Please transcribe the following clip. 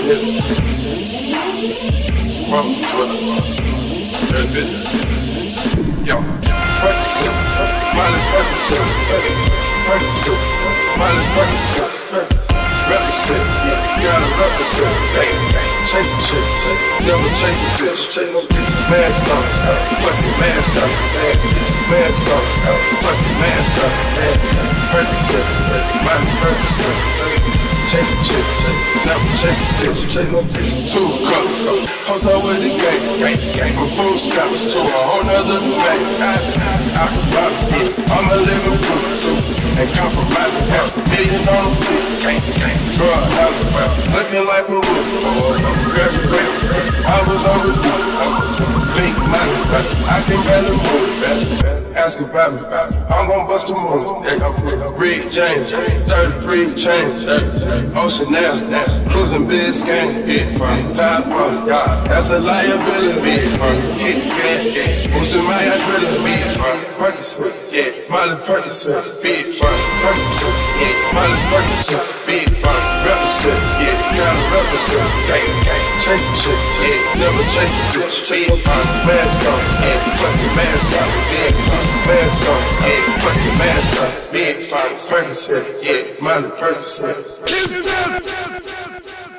That bitch. Yo, Percocet, Miley Percocet, Percocet, Miley Percocet, represent, gotta represent, bang, bang, chasing shit, never chasing bitch, mask on, fucking mask on, mask on, fucking mask on, Percocet, Miley Percocet, chasing shit, never chasing bitch, 2 cups, toast up with the gang, from food stamps to a whole nother bag, I can rock it, I'm a living proof, and compromise $500 million on the food, drug houses, looking like a roof, grab it, I was overdue, blink money, I can barely move, ask about me, I'm gon' bust a move, Rick James, 33 chains, Ocean now, cruising Biscayne, top road, that's a liability, hit the gas, boosting my adrenaline, Percocet, Miley Percocet, big fun, Percocet, Miley Percocet, big fun, represent, gotta represent, gang, chasing shit, never chasing bitch, mask on, fucking mask on, mask on, fucking mask on, big fun, Percocet, Miley Percocet.